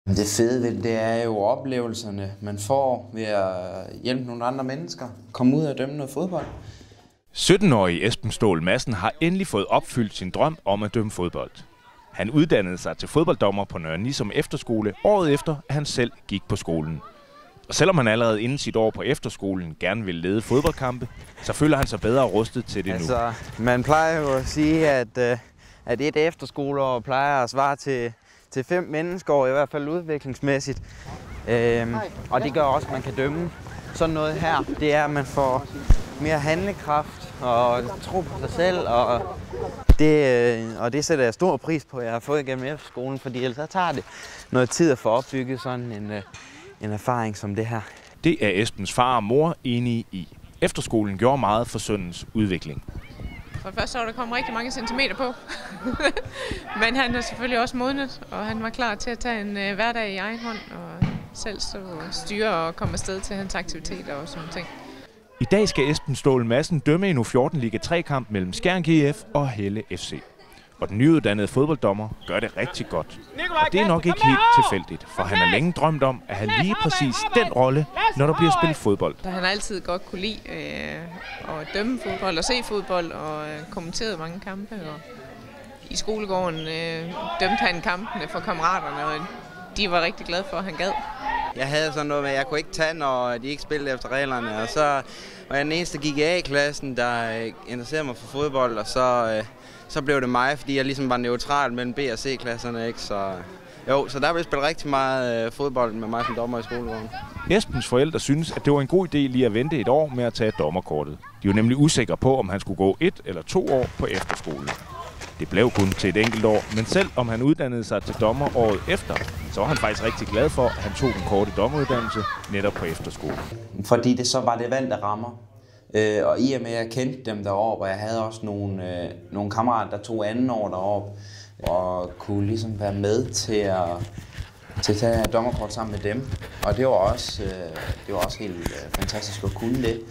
Det fede ved det er jo oplevelserne, man får ved at hjælpe nogle andre mennesker. Komme ud og dømme noget fodbold. 17-årige Esben Ståhl Madsen har endelig fået opfyldt sin drøm om at dømme fodbold. Han uddannede sig til fodbolddommer på Nørre Nissum Efterskole året efter, at han selv gik på skolen. Og selvom han allerede inden sit år på efterskolen gerne ville lede fodboldkampe, så føler han sig bedre rustet til det nu. Man plejer jo at sige, at et efterskoleår plejer at svare til 5 menneskeår, i hvert fald udviklingsmæssigt. Og det gør også, at man kan dømme sådan noget her. Det er, at man får mere handlekraft og tro på sig selv. Og det sætter jeg stor pris på, at jeg har fået igennem efterskolen, fordi ellers tager det noget tid at få opbygget sådan en erfaring som det her. Det er Esbens far og mor enige i. Efterskolen gjorde meget for sønnens udvikling. For det første så der kommet rigtig mange centimeter på. Men han er selvfølgelig også modnet, og han var klar til at tage en hverdag i egen hånd og selv styre og komme afsted til hans aktiviteter og sådan ting. I dag skal Esben Ståhl Madsen dømme en U14 Liga 3-kamp mellem Skjern GF og Helle FC. Og den nyuddannede fodbolddommer gør det rigtig godt. Og det er nok ikke helt tilfældigt, for han har længe drømt om at have lige præcis den rolle, når der bliver spillet fodbold. Han har altid godt kunne lide at dømme fodbold og se fodbold og kommenteret mange kampe. Og i skolegården dømte han kampene for kammeraterne, og de var rigtig glade for, at han gad. Jeg havde sådan noget med, at jeg kunne ikke tage, når de ikke spillede efter reglerne, og så var jeg den eneste, der gik i A-klassen, der interesserede mig for fodbold, og så blev det mig, fordi jeg ligesom var neutral mellem B- og C-klasserne, ikke? Så der blev spillet rigtig meget fodbold med mig som dommer i skolegården. Esbens forældre synes, at det var en god idé lige at vente et år med at tage dommerkortet. De var nemlig usikre på, om han skulle gå 1 eller 2 år på efterskole. Det blev kun til et enkelt år, men selv om han uddannede sig til dommer året efter, så var han faktisk rigtig glad for, at han tog den korte dommeruddannelse netop på efterskole. Fordi det så var det valgte rammer. Og i og med, at jeg kendte dem deroppe, og jeg havde også nogle kammerater, der tog anden år deroppe, og kunne ligesom være med til at tage dommerkort sammen med dem. Og det var også helt fantastisk at kunne det.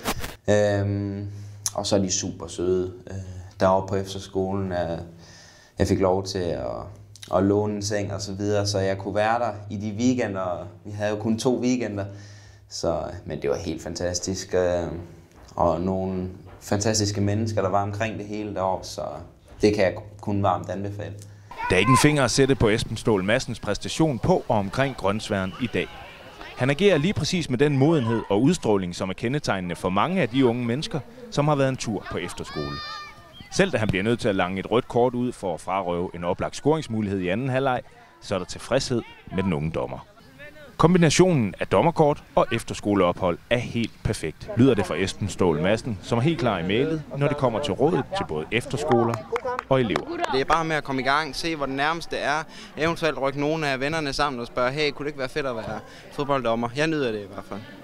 Og så er de super søde deroppe på efterskolen. Jeg fik lov til at låne en seng og så videre, så jeg kunne være der i de weekender. Vi havde jo kun 2 weekender, men det var helt fantastisk. Og nogle fantastiske mennesker, der var omkring det hele deroppe, så det kan jeg kun varmt anbefale. Der er ikke en finger at sætte på Esben Ståhl Madsens præstation på og omkring Grønsværen i dag. Han agerer lige præcis med den modenhed og udstråling, som er kendetegnende for mange af de unge mennesker, som har været en tur på efterskole. Selv da han bliver nødt til at lange et rødt kort ud for at frarøve en oplagt scoringsmulighed i anden halvleg, så er der tilfredshed med den unge dommer. Kombinationen af dommerkort og efterskoleophold er helt perfekt, lyder det fra Esben Ståhl Madsen, som er helt klar i mailet, når det kommer til rådet til både efterskoler og elever. Det er bare med at komme i gang, se hvor det nærmeste er, eventuelt rykke nogle af vennerne sammen og spørge, hey, kunne det ikke være fedt at være fodbolddommer? Jeg nyder det i hvert fald.